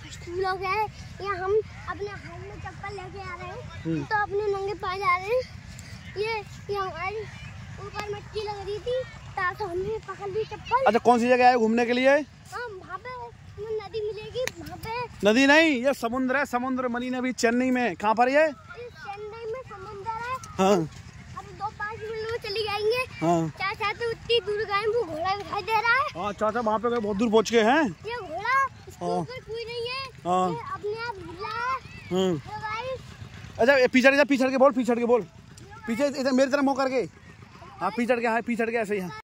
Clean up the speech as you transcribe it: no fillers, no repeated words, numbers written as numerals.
First vlog है। यहाँ हम अपने हाथ में चप्पल लेके आ रहे हैं तो अपने नंगे पाए जा रहे हैं। ये हमारी ऊपर मिट्टी लग रही थी तो हमने पकड़ ली चप्पल। अच्छा कौन सी जगह है घूमने के लिए? वहाँ पे नदी मिलेगी, वहाँ पे। नदी नहीं, ये समुद्र है, समुद्र मरीना बीच चेन्नई में। कहाँ पर ये? चेन्नई में समुद्र है। हाँ। अब 2-5 मिनट में चली जाएंगे। हाँ। चाचा तो उतनी दूर गए, वो घोड़ा दिखाई दे रहा है। हाँ चाचा वहाँ पे गए, बहुत दूर पहुँच गए हैं। ये घोड़ा ऊपर कोई नहीं है। हाँ। ये अपने आप हिला है। अच्छा पीछे के बोल, पीछे के बोल, पीछे इधर मेरी तरफ मुँह करके। हाँ पीछे के, हाँ पीछे के ऐसे ही।